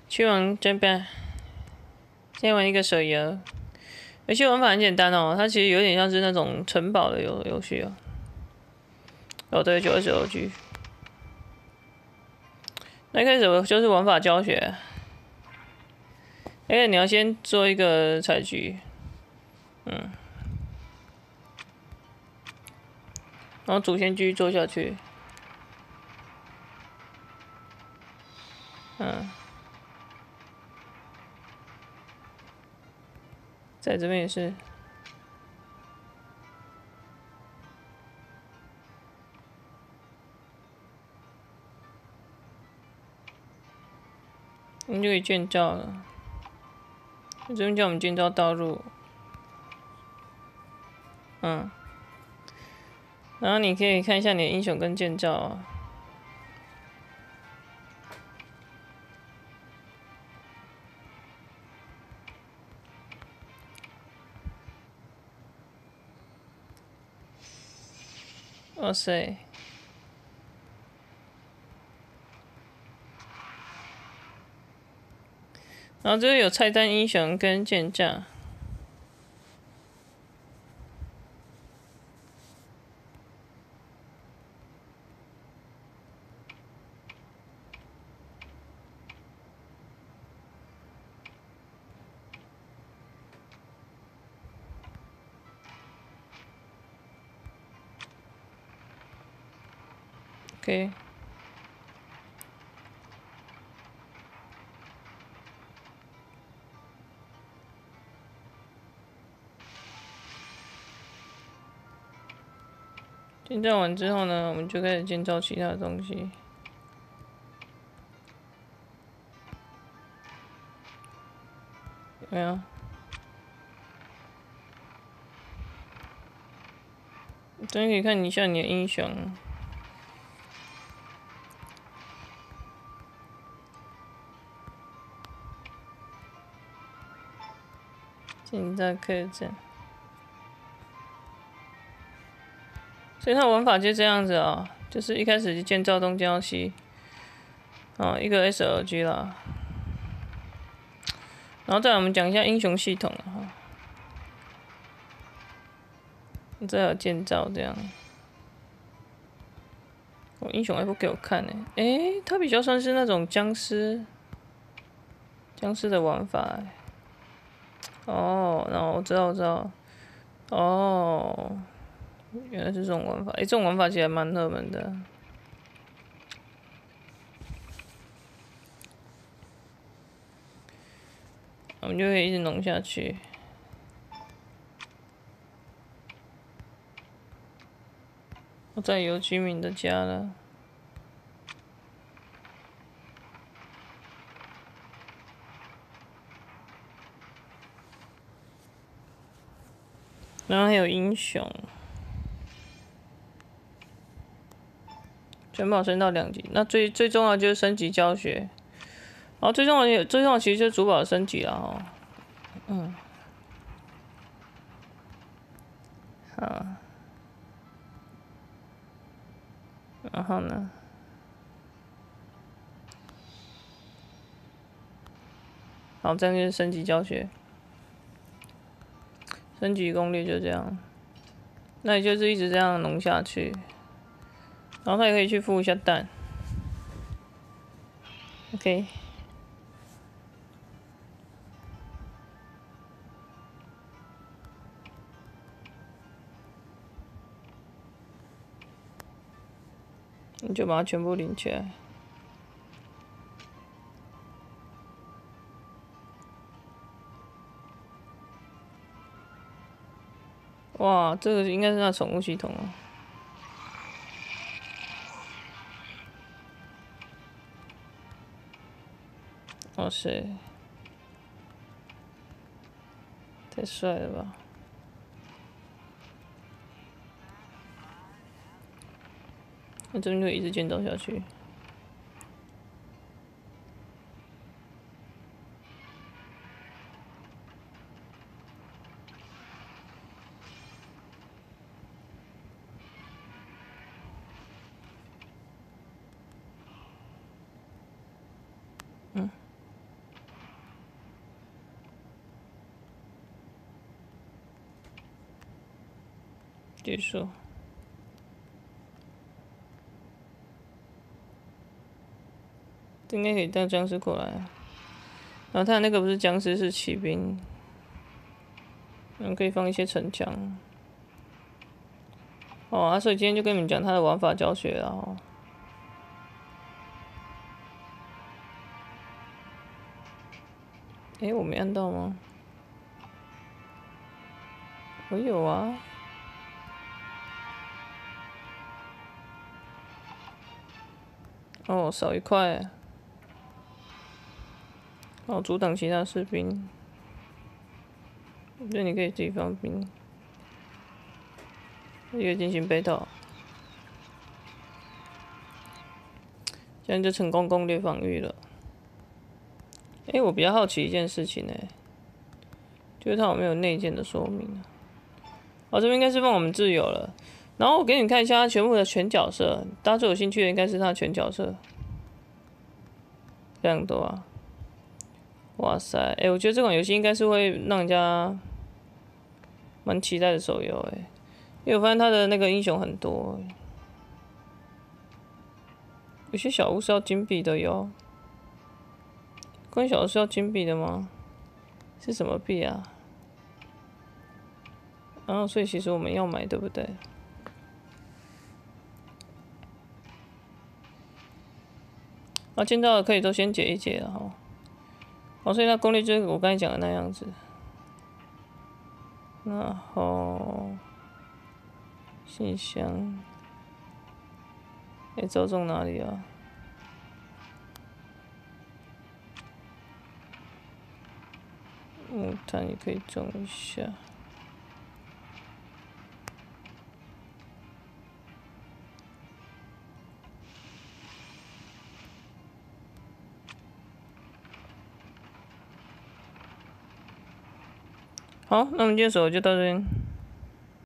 去玩这边，先玩一个手游。游戏玩法很简单哦，它其实有点像是那种城堡的游戏哦。哦，对，99G。那一开始我就是玩法教学，你要先做一个采集，然后主线继续做下去，在这边也是。我们就可以建造了。这边叫我们建造道路，然后你可以看一下你的英雄跟建造啊。哇塞！然后这边有菜单英雄跟建造。OK。建造完之后呢，我们就开始建造其他的东西。有没有？这边可以看一下你的英雄。建造客栈。所以它玩法就这样子啊、就是一开始就建造东建造西，一个 SLG 啦。然后再来我们讲一下英雄系统了哈。再有建造这样。我英雄还不给我看呢、它比较算是那种僵尸的玩法、哦，然后我知道。哦，原来是这种玩法。这种玩法其实还蛮热门的。我们就可以一直弄下去。我再有居民的家了。然后还有英雄，全保升到2级。那最重要就是升级教学。然后最重要其实就是主宝升级了哦。好。然后呢？好，这样就是升级教学。升级攻略就这样。那你就是一直这样弄下去。然后它也可以去孵一下蛋。OK。你就把它全部领起来。哇，这个应该是那宠物系统哦。哇塞，太帅了吧！那这边就一直建造下去。 结束。应该可以带僵尸过来啊。然后他那个不是僵尸，是骑兵。可以放一些城墙。哦，所以今天就跟你们讲他的玩法教学了哦。我没按到吗？我有啊。哦，少一块。哦，阻挡其他士兵。这你可以自己放兵。一个进行被盗。这样就成功攻略防御了。我比较好奇一件事情就是它有没有内建的说明啊？这边应该是放我们自由了。然后我给你们看一下它全部的全角色，大家最有兴趣的应该是它的全角色，非常多啊！哇塞，我觉得这款游戏应该是会让人家蛮期待的手游因为我发现它的那个英雄很多有些小屋是要金币的哟。关小屋是要金币的吗？是什么币啊？所以其实我们要买，对不对？见到的可以都先解一解了哈。所以它攻略就是我刚才讲的那样子。然后信箱，着重哪里啊？木炭也可以种一下。好，那我们今天手就到这边。